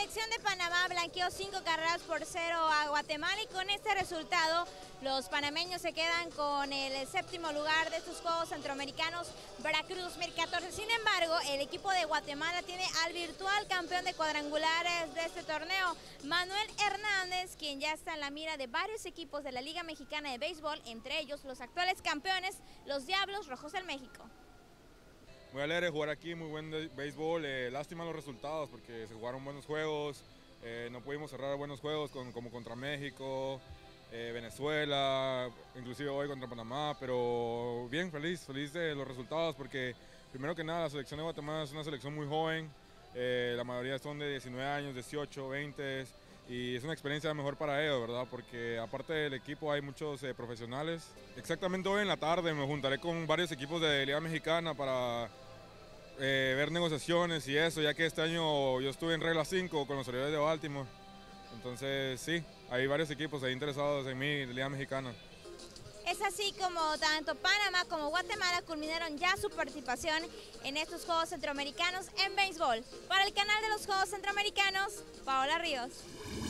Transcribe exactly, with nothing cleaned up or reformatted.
selección de Panamá blanqueó cinco carreras por cero a Guatemala y con este resultado los panameños se quedan con el séptimo lugar de estos Juegos Centroamericanos Veracruz dos mil catorce. Sin embargo, el equipo de Guatemala tiene al virtual campeón de cuadrangulares de este torneo, Manuel Hernández, quien ya está en la mira de varios equipos de la Liga Mexicana de Béisbol, entre ellos los actuales campeones, los Diablos Rojos del México. Muy alegre jugar aquí, muy buen béisbol, eh, lástima los resultados porque se jugaron buenos juegos, eh, no pudimos cerrar buenos juegos con, como contra México, eh, Venezuela, inclusive hoy contra Panamá, pero bien, feliz, feliz de los resultados porque primero que nada la selección de Guatemala es una selección muy joven, eh, la mayoría son de diecinueve años, dieciocho, veinte y es una experiencia mejor para ellos, ¿verdad? Porque aparte del equipo hay muchos eh, profesionales. Exactamente hoy en la tarde me juntaré con varios equipos de Liga Mexicana para eh, ver negociaciones y eso, ya que este año yo estuve en regla cinco con los Orioles de Baltimore. Entonces sí, hay varios equipos ahí interesados en mí, de Liga Mexicana. Es así como tanto Panamá como Guatemala culminaron ya su participación en estos Juegos Centroamericanos en béisbol. Para el canal de los Juegos Centroamericanos, Paola Ríos.